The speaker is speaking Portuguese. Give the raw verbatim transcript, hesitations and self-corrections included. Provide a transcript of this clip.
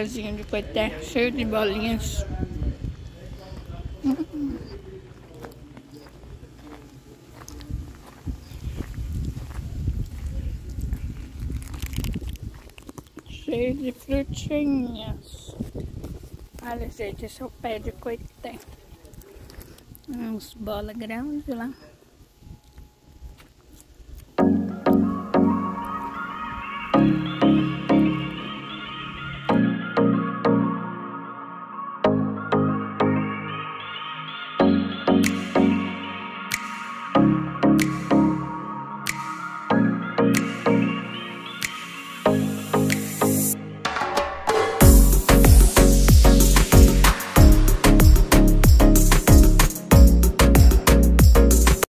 barzinho de coité, cheio de bolinhas. Hum. Cheio de frutinhas. Olha, gente, esse é o pé de coité. Uns bola grande lá.